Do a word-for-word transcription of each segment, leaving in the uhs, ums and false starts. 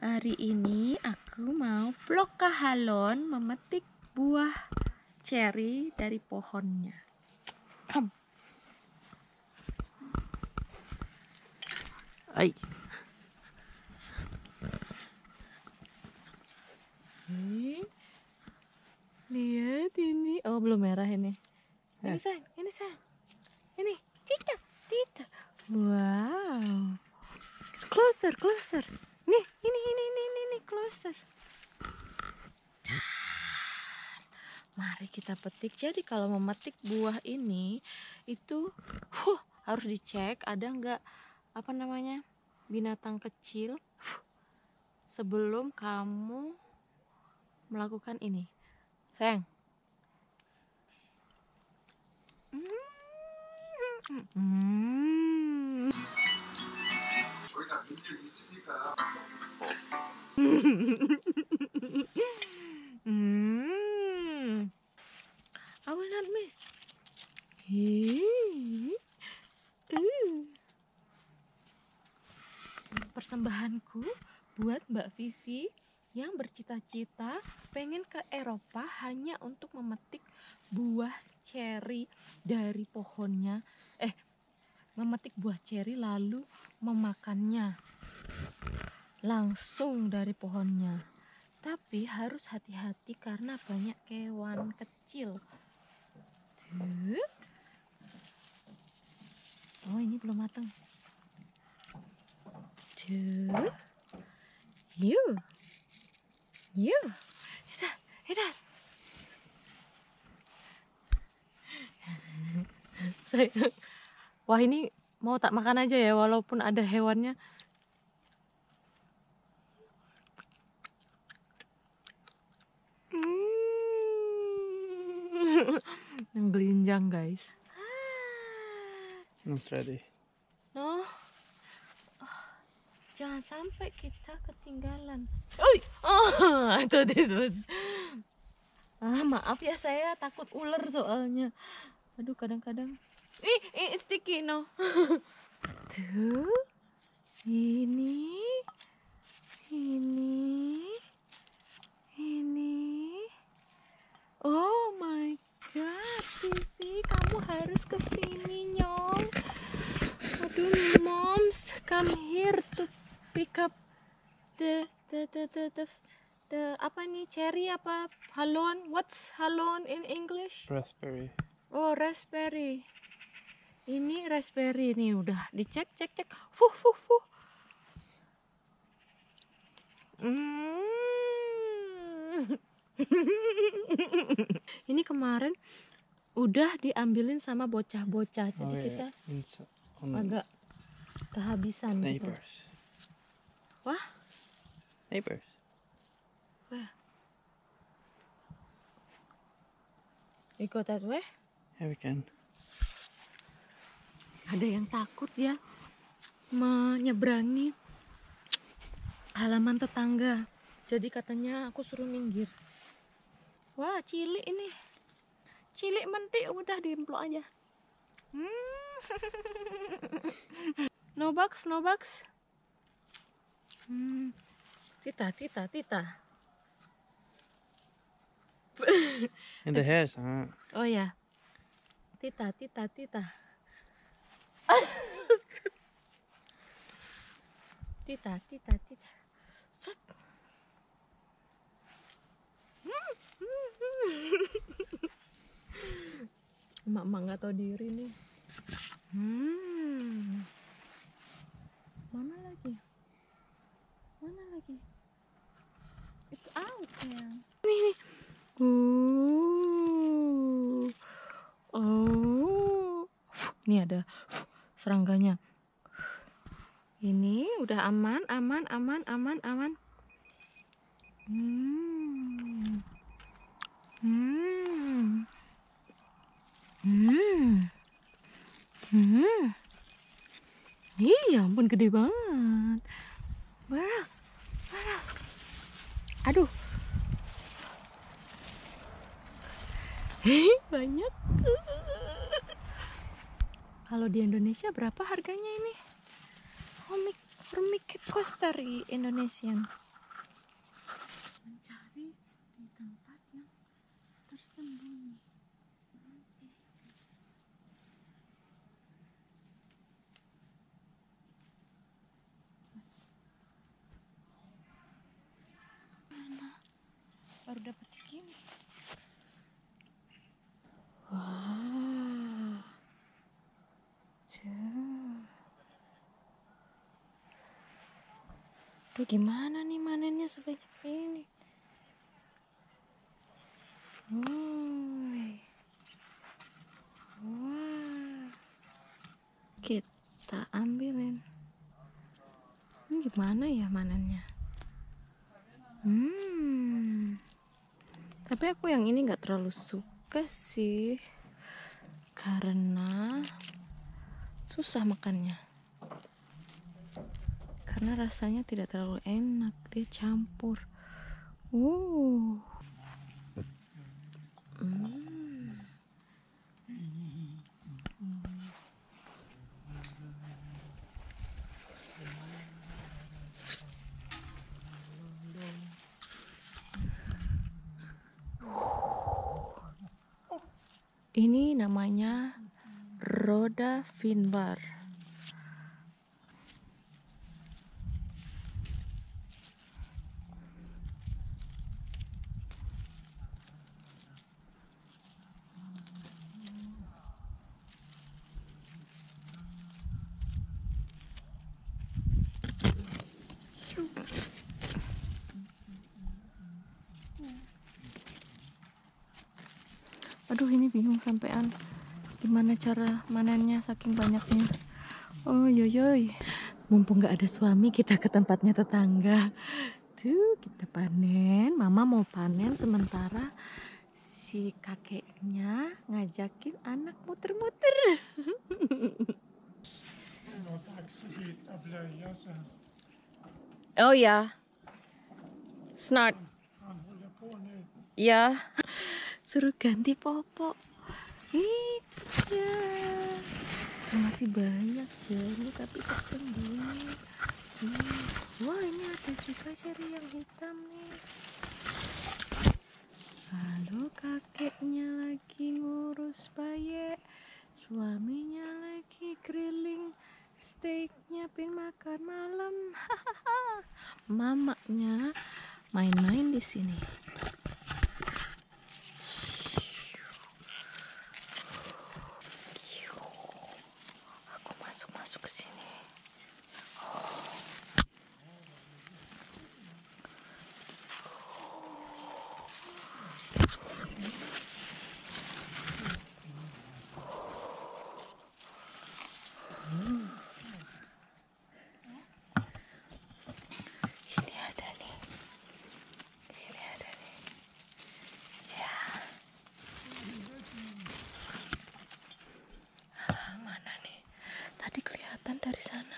Hari ini aku mau vlog Kahalon memetik buah ceri dari pohonnya. Come. Ay. Hei, lihat ini. Oh, belum merah ini. Ini sayang, ini sayang. Ini, Tita, Tita. Wow. Closer, closer. Nih, ini, ini, ini, ini, ini, closer. Mari kita petik. Jadi kalau memetik buah ini itu huh, harus dicek ada nggak apa namanya binatang kecil huh, sebelum kamu melakukan ini. Sayang. Hmm. Hmm. I will not miss. Hii. Uh. Persembahanku buat Mbak Vivi yang bercita-cita pengen ke Eropa hanya untuk memetik buah ceri dari pohonnya. Eh, memetik buah ceri lalu memakannya langsung dari pohonnya. Tapi harus hati-hati karena banyak kewan kecil. Tuh. Oh, ini belum matang. Tuh. Yuk. Yuk. Hidar, hidar. Sayang. Wah, ini mau tak makan aja ya walaupun ada hewannya. Yang gelinjang, guys. Not ready. No. Oh, jangan sampai kita ketinggalan. Oi, oh, I thought it was. Ah, maaf ya, saya takut ular soalnya. Aduh, kadang-kadang. Ih, ih, sticky no. Tuh, ini, ini, ini. Oh my god, Vivi, kamu harus ke sini, nyong. Aduh, moms, come here to pick up the the the the the, the apa nih, cherry apa halon? What's halon in English? Raspberry. Oh, raspberry. Ini raspberry nih, udah dicek cek cek. Fuh fuh fuh. Mm. Ini kemarin udah diambilin sama bocah-bocah, jadi Oh, yeah. kita Inside, on agak kehabisan. neighbors. Gitu. Wah, Neighbors. wah. You go that way? Yeah, we can. Ada yang takut ya menyeberangi halaman tetangga. Jadi katanya aku suruh minggir. Wah, cilik ini. Cilik mentik udah diemplok aja. Hmm. No bugs, no bugs. Hmm. Tita, tita, tita. In the hairs, huh? Oh ya. Tita, tita, tita. Tita, tita, tita. Set. Emak-emak nggak tahu diri nih. Hmm. Mana lagi? Mana lagi? It's out ya. Nih. Uh. Oh. Ini ada serangganya. Ini udah aman, aman, aman, aman, aman. Hmm. Hmm. Hmm. Hmm. Iya, ampun gede banget. Beras. Beras. Aduh. Hei, banyak. Kalau di Indonesia berapa harganya ini? How much cost dari Indonesian? dapat segini. Wah. Cih. Duh, gimana nih manennya sebanyak ini? Woi. Wah. Kita ambilin. Ini gimana ya manennya? Hmm. Tapi aku yang ini nggak terlalu suka sih, karena susah makannya. Karena rasanya tidak terlalu enak, dia campur. Uh. Hmm. Ini namanya roda finbar. Aduh, ini bingung sampean gimana cara manennya saking banyaknya. Oh yoyoy, mumpung gak ada suami, kita ke tempatnya tetangga. Tuh, kita panen. Mama mau panen sementara si kakeknya ngajakin anak muter-muter. Oh ya, snart. Ya, suruh ganti popok. Itu ya. Masih banyak jeruk tapi tersembunyi. Hmm. Wah, ini ada juga ceri yang hitam nih. Lalu kakeknya lagi ngurus bayi, suaminya lagi grilling steak, nyiapin makan malam. Mamanya main-main di sini. Aku masuk-masuk ke sini. Ini ada nih. Ini ada nih. Ya. Ah, mana nih? Tadi kelihatan dari sana.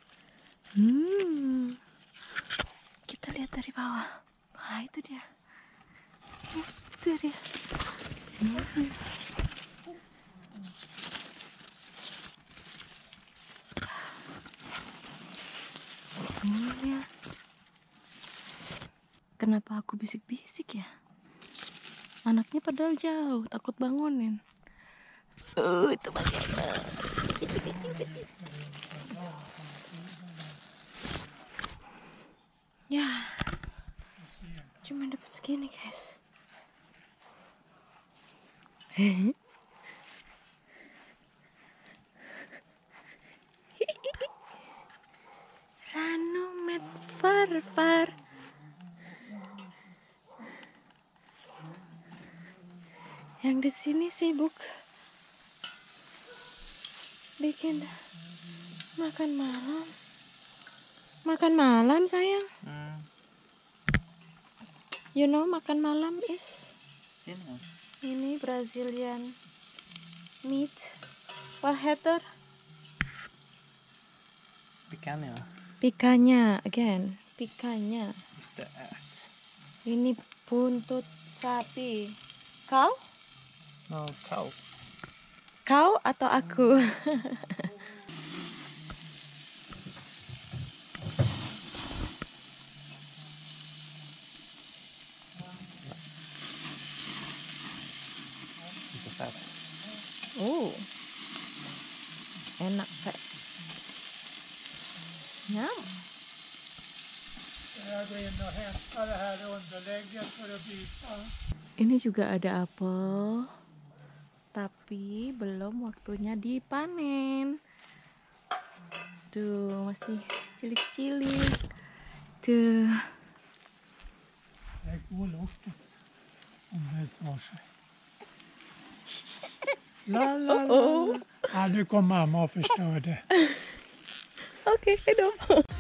Hmm. Kita lihat dari bawah. Wah, itu dia. Itu dia. Hmm. Ini dia. Kenapa aku bisik-bisik ya? Anaknya padahal jauh, takut bangunin. Uh, itu bagaimana? Ya, cuma dapat segini guys. Ranu met far far. Yang di sini sibuk bikin makan malam. Makan malam sayang. Hmm. You know makan malam is Ini. ini Brazilian meat. What heter? Picanha. Pikanya again. Pikanya. It's the ass. Ini buntut sapi. Kau? No, cow. Kau atau aku? It's a fat. Oh, enak Pak. Nyam. Ini juga ada apel, tapi belum waktunya dipanen. Tuh, masih cilik-cilik. Tuh. Det går luften om det tar sig. La la la. Ja, nu kom mamma och förstörde. Oke, okay, dong.